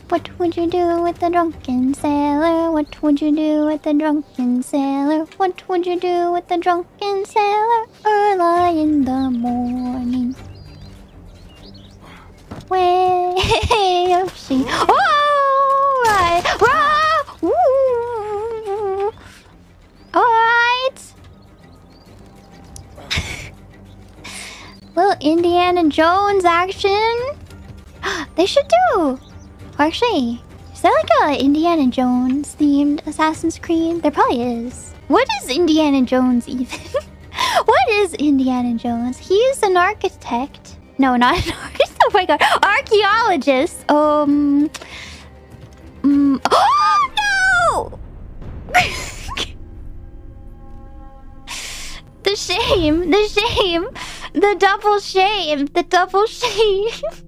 What would you do with a drunken sailor? What would you do with a drunken sailor? What would you do with a drunken sailor? Early in the morning. Way of she. Oh, right. Ooh. All right. Little Indiana Jones action. They should do. Or actually, is there like a Indiana Jones themed Assassin's Creed? There probably is. What is Indiana Jones even? What is Indiana Jones? He is an architect. No, not an architect. Oh my god, archaeologist. Oh no! The shame, the double shame, the double shame.